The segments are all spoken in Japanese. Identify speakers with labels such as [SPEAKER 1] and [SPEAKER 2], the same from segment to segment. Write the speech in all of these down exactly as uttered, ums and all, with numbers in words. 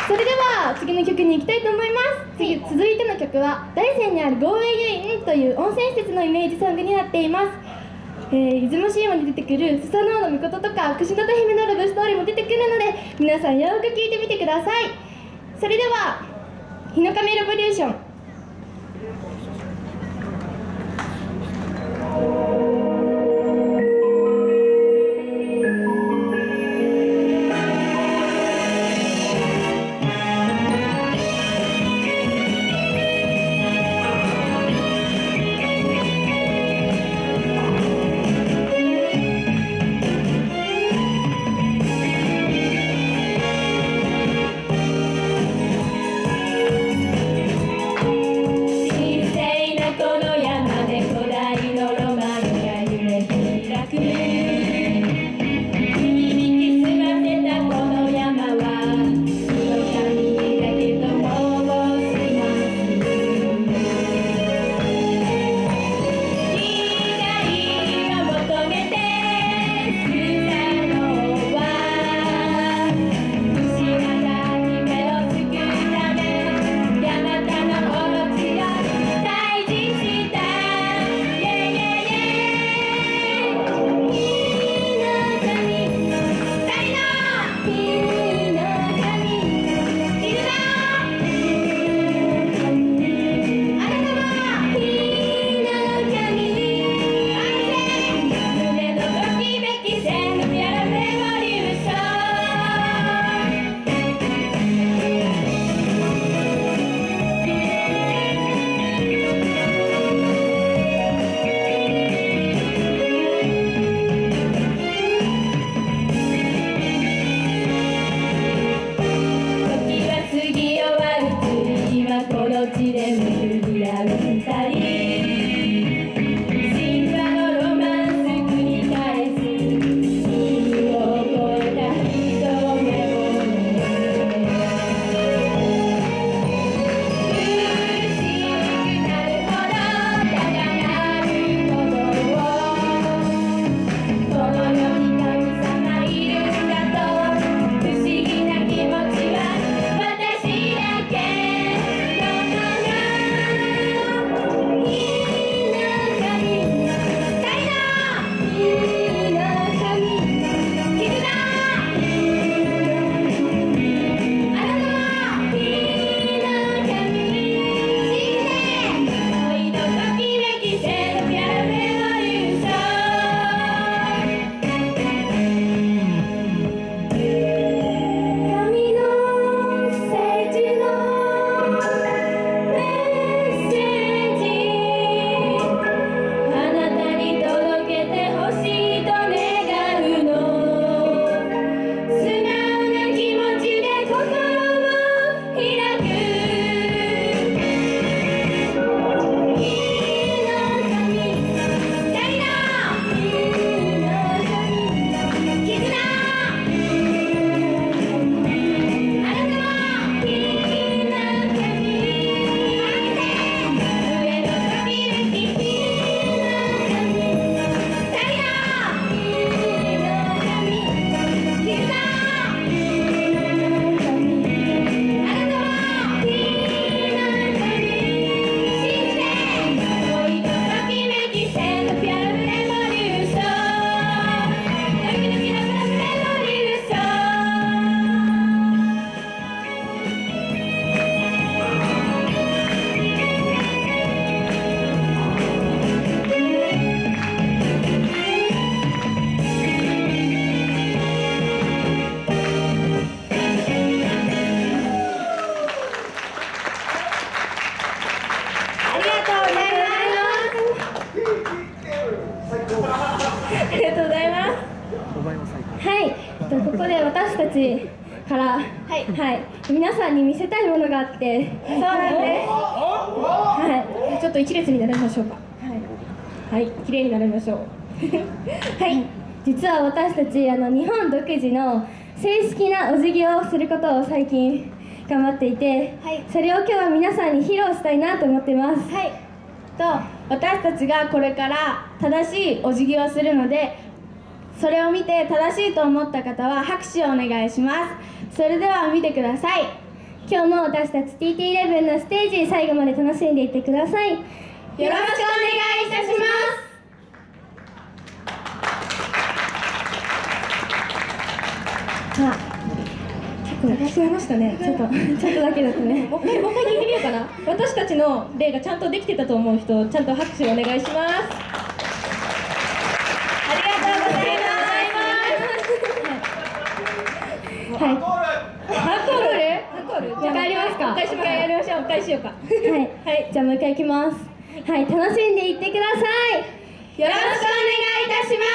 [SPEAKER 1] それでは次の曲に行きたいと思います。次、続いての曲は大山にあるゴーウェイユインという温泉施設のイメージソングになっています。えー、出雲神話に出てくるスサノオノミコトとか櫛形姫のラブストーリーも出てくるので、皆さんよく聴いてみてください。それでは日の神レボリューション。私たちから、はいはい、皆さんに見せたいものがあって、そうなんです。はい、ちょっと一列に並びましょうか。はい、はい、綺麗に並びましょう。はい、実は私たちあの日本独自の正式なお辞儀をすることを最近頑張っていて、はい、それを今日は皆さんに披露したいなと思ってます。はい、と私たちがこれから正しいお辞儀をするので、それを見て正しいと思った方は拍手をお願いします。それでは見てください。 今日も私たち ティーティーイレブン のステージ最後まで楽しんでいってください。よろしくお願いいたします。あ、結構聞こえましたね。ちょっとちょっとだけだとね。もう一回もう一回聞いてみようかな。私たちの例がちゃんとできてたと思う人、ちゃんと拍手お願いします。ありがとうございます。はい。アンコール？アンコール？じゃあ帰りますか。もう一回やりましょう。もう一回しようか。はい。はい。じゃあもう一回いきます。はい。楽しんでいってください。よろしくお願いいたします。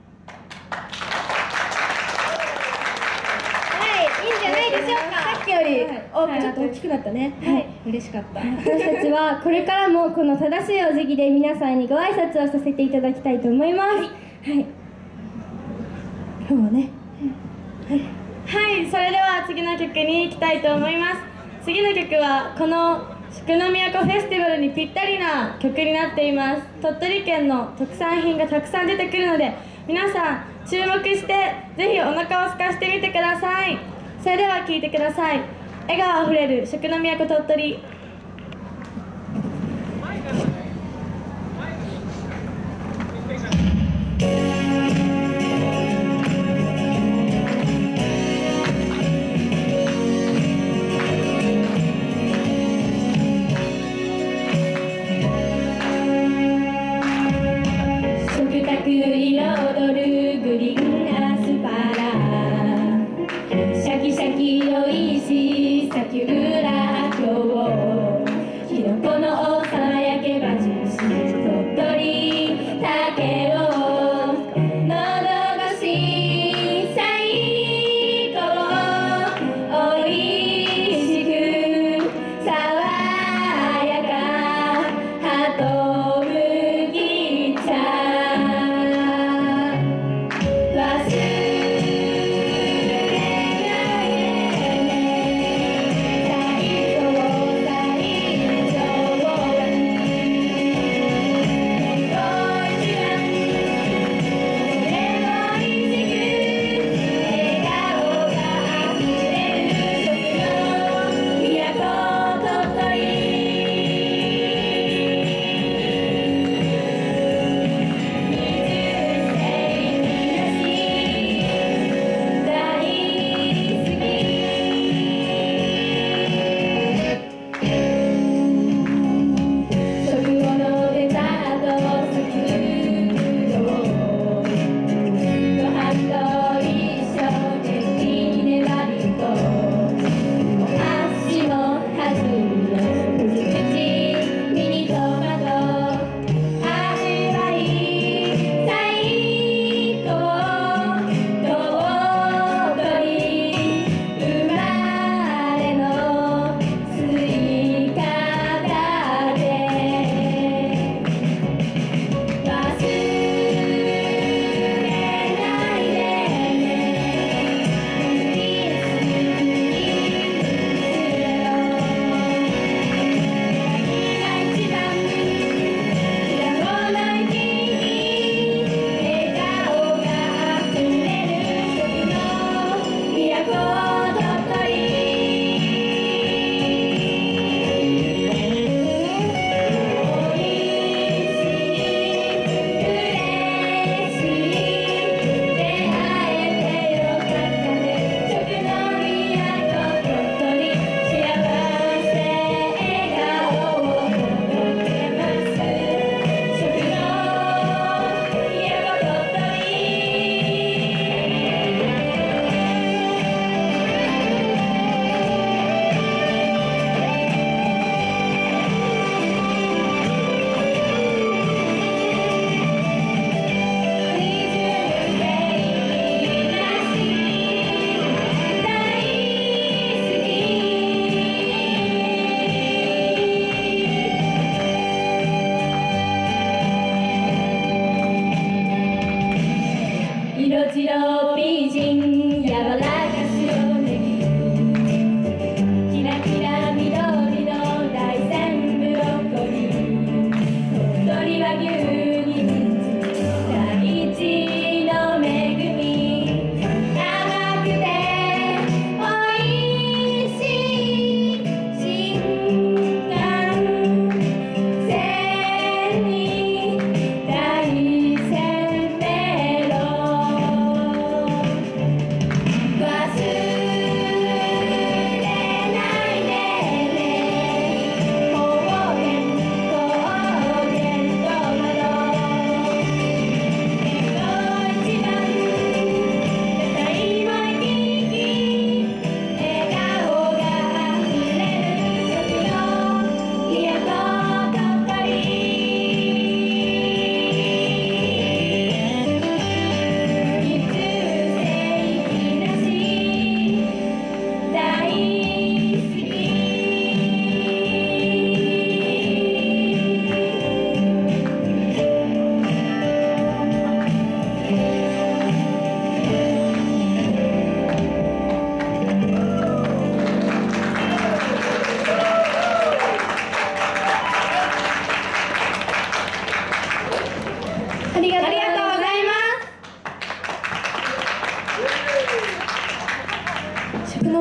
[SPEAKER 1] いいんじゃないでしょうか。さっきより、はい、ちょっと大きくなったね。はい、嬉しかった。私たちはこれからもこの正しいお辞儀で皆さんにご挨拶をさせていただきたいと思います。はい。はい、今日はね。はい。はい、それでは次の曲に行きたいと思います。次の曲はこの祝の都フェスティバルにぴったりな曲になっています。鳥取県の特産品がたくさん出てくるので、皆さん注目してぜひお腹を空かせてみてください。それでは聴いてください。笑顔あふれる食の都鳥取。食卓彩るグリーンアスパラ、シャキシャキおいしいサキュラ今日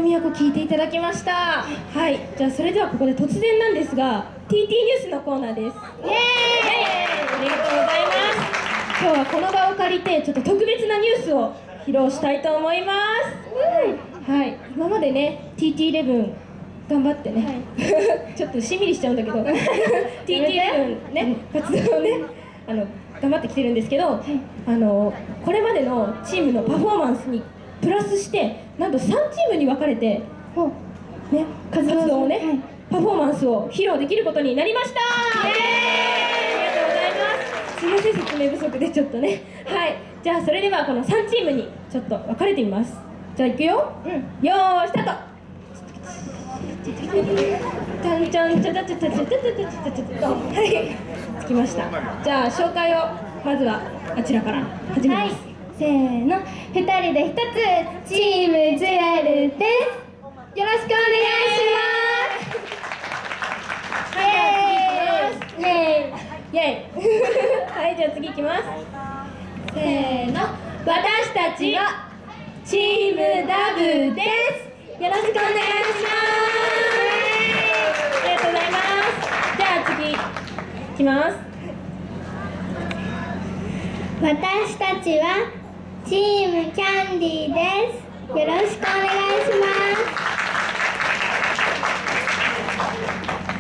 [SPEAKER 1] の都聞いていただきました。はい、じゃあそれではここで突然なんですが ティーティー ニュースのコーナーです。イエーイ、ありがとうございます。今日はこの場を借りてちょっと特別なニュースを披露したいと思います。はい、今までね ティーティーイレブン 頑張ってね、はい、ちょっとしんみりしちゃうんだけどティーティーイレブン ね活動をねあの頑張ってきてるんですけど、はい、あのこれまでのチームのパフォーマンスにプラスしてなんとさんチームに分かれて、ね、活動をね、はい、パフォーマンスを披露できることになりました。イエーイ、ありがとうございます。すみません、説明不足でちょっとね。はい、じゃあそれではこのさんチームにちょっと分かれてみます。じゃあいくよ、うん、よーいスタート。ちゃんちゃんちゃちゃちゃちゃちゃちゃちゃちゃちゃ。はい、着きました。じゃあ紹介をまずはあちらから始めます。はい、せーの、ふたりでひとつチームジュエルです。よろしくお願いします。イエーイイエーイイエーイはい、じゃあ次いきます。せーの、私たちはチームダブです。よろしくお願いします。ありがとうございます。じゃあ次いきます。
[SPEAKER 2] 私たちはチームキャンディーです。よろしくお願いします。